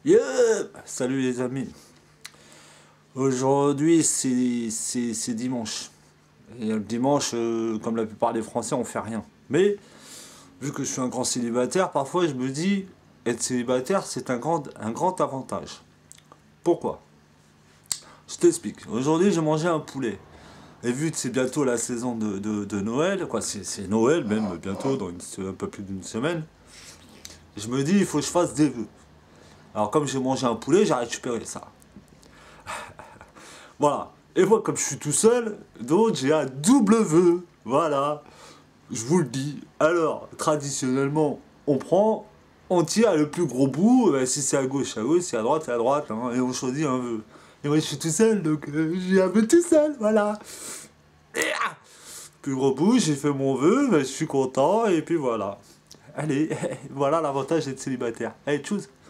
Yeah! Salut les amis. Aujourd'hui c'est dimanche. Et le dimanche, comme la plupart des Français, on fait rien. Mais vu que je suis un grand célibataire, parfois je me dis être célibataire c'est un grand avantage. Pourquoi? Je t'explique. Aujourd'hui j'ai mangé un poulet. Et vu que c'est bientôt la saison de Noël, quoi, c'est Noël même bientôt, dans un peu plus d'une semaine, je me dis il faut que je fasse des vœux. Alors comme j'ai mangé un poulet, j'ai récupéré ça. Voilà. Et moi, comme je suis tout seul, donc j'ai un double vœu. Voilà. Je vous le dis. Alors, traditionnellement, on prend, on tire le plus gros bout. Si c'est à gauche, si c'est à droite, hein, et on choisit un vœu. Et moi, je suis tout seul, donc j'ai un vœu tout seul, voilà. Plus gros bout, j'ai fait mon vœu, je suis content, et puis voilà. Allez, voilà l'avantage d'être célibataire. Allez, tchuss.